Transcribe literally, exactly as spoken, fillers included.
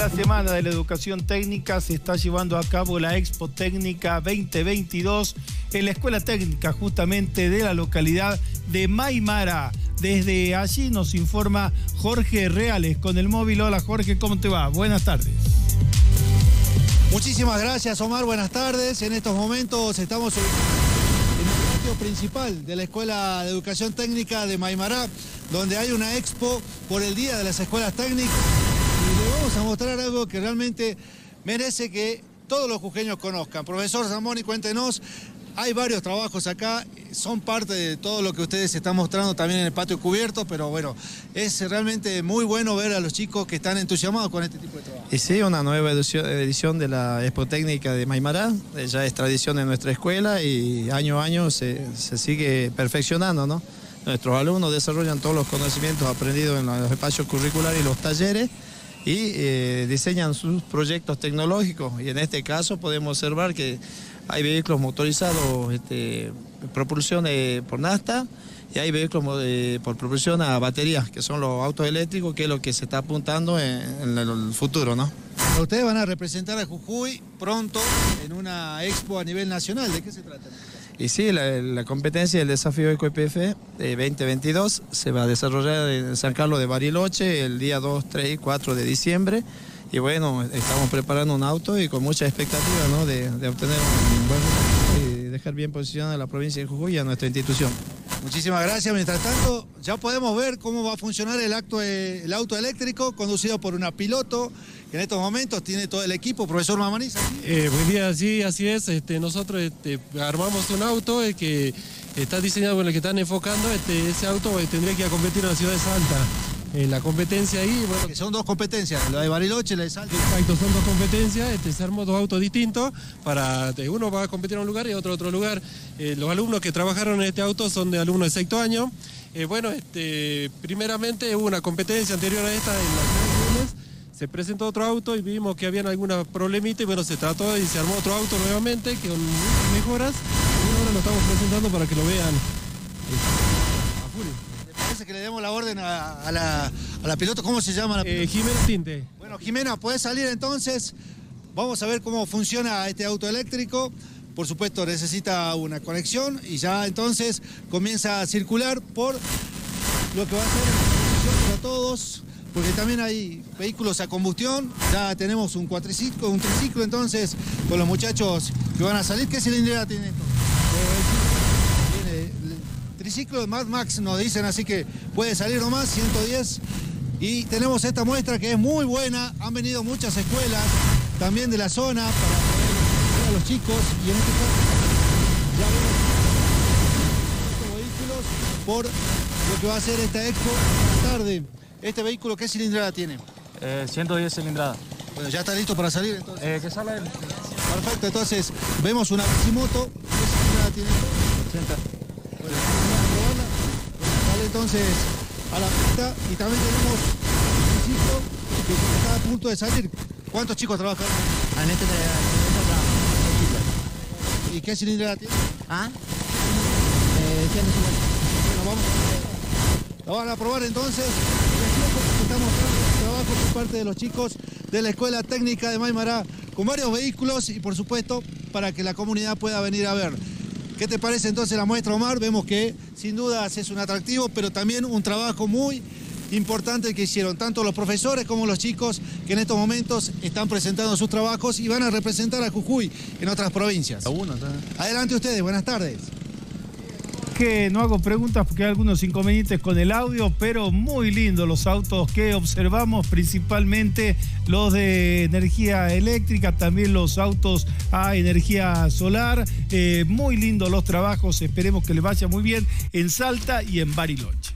la Semana de la Educación Técnica se está llevando a cabo la Expo Técnica veinte veintidós en la Escuela Técnica justamente de la localidad de Maimara. Desde allí nos informa Jorge Reales con el móvil. Hola Jorge, ¿cómo te va? Buenas tardes. Muchísimas gracias Omar, buenas tardes. En estos momentos estamos en el patio principal de la Escuela de Educación Técnica de Maimará, donde hay una expo por el Día de las Escuelas Técnicas. Y le vamos a mostrar algo que realmente merece que todos los jujeños conozcan. Profesor Zamoni, cuéntenos, hay varios trabajos acá, son parte de todo lo que ustedes están mostrando también en el patio cubierto, pero bueno, es realmente muy bueno ver a los chicos que están entusiasmados con este tipo de trabajo. Y sí, una nueva edición de la Expo Técnica de Maimará, ya es tradición en nuestra escuela y año a año se, se sigue perfeccionando, ¿no? Nuestros alumnos desarrollan todos los conocimientos aprendidos en los espacios curriculares y los talleres y eh, diseñan sus proyectos tecnológicos, y en este caso podemos observar que hay vehículos motorizados, este, propulsión eh, por nafta, y hay vehículos eh, por propulsión a baterías, que son los autos eléctricos, que es lo que se está apuntando en, en el futuro, ¿no? Ustedes van a representar a Jujuy pronto en una expo a nivel nacional. ¿De qué se trata? Y sí, la, la competencia del desafío Eco I P F eh, veinte veintidós se va a desarrollar en San Carlos de Bariloche el día dos, tres y cuatro de diciembre. Y bueno, estamos preparando un auto y con mucha expectativa, ¿no?, de, de obtener un buen y dejar bien posicionada a la provincia de Jujuy y a nuestra institución. Muchísimas gracias. Mientras tanto, ya podemos ver cómo va a funcionar el, acto, el auto eléctrico conducido por una piloto que en estos momentos tiene todo el equipo. Profesor Mamaniza. Eh, buen día, sí, así es. Este, nosotros este, armamos un auto eh, que está diseñado con el que están enfocando. Este, ese auto eh, tendría que ir a competir en la ciudad de Salta. En la competencia ahí, bueno... Que son dos competencias, la de Bariloche y la de Salta. Exacto, son dos competencias, este, se armó dos autos distintos, para uno va a competir en un lugar y otro en otro lugar. Eh, los alumnos que trabajaron en este auto son de alumnos de sexto año. Eh, bueno, este, primeramente hubo una competencia anterior a esta en las lunes, se presentó otro auto y vimos que habían algunas problemitas y bueno, se trató y se armó otro auto nuevamente con muchas mejoras y ahora lo estamos presentando para que lo vean. Que le demos la orden a, a, la, a la piloto. ¿Cómo se llama la piloto? Eh, Jimena Tinte. Bueno, Jimena, ¿puedes salir entonces? Vamos a ver cómo funciona este auto eléctrico. Por supuesto, necesita una conexión y ya entonces comienza a circular por lo que va a ser para todos, porque también hay vehículos a combustión. Ya tenemos un cuatriciclo, un triciclo entonces con los muchachos que van a salir. ¿Qué cilindrada tiene esto? Triciclo de Mad Max nos dicen, así que puede salir nomás, ciento diez. Y tenemos esta muestra que es muy buena. Han venido muchas escuelas también de la zona para poder ver a los chicos. Y en este caso ya vemos vehículos por lo que va a ser esta expo esta tarde. Este vehículo, ¿qué cilindrada tiene? Eh, ciento diez cilindradas. Bueno, ya está listo para salir entonces. Eh, que sale. Perfecto, entonces vemos una bicimoto. ¿Qué cilindrada tiene? ochenta. Bueno, sale entonces a la pista y también tenemos un triciclo que está a punto de salir. ¿Cuántos chicos trabajan? En este ¿Y qué cilindrada tiene? ¿Ah? Eh, ciento cincuenta. Bueno, vamos. Lo van a probar entonces. Estamos mostrando el trabajo por parte de los chicos de la Escuela Técnica de Maimará con varios vehículos y por supuesto para que la comunidad pueda venir a ver. ¿Qué te parece entonces la muestra, Omar? Vemos que sin dudas es un atractivo, pero también un trabajo muy importante que hicieron tanto los profesores como los chicos que en estos momentos están presentando sus trabajos y van a representar a Jujuy en otras provincias. Adelante ustedes, buenas tardes. Que no hago preguntas porque hay algunos inconvenientes con el audio, pero muy lindos los autos que observamos, principalmente los de energía eléctrica, también los autos a energía solar. Eh, muy lindos los trabajos, esperemos que les vaya muy bien en Salta y en Bariloche.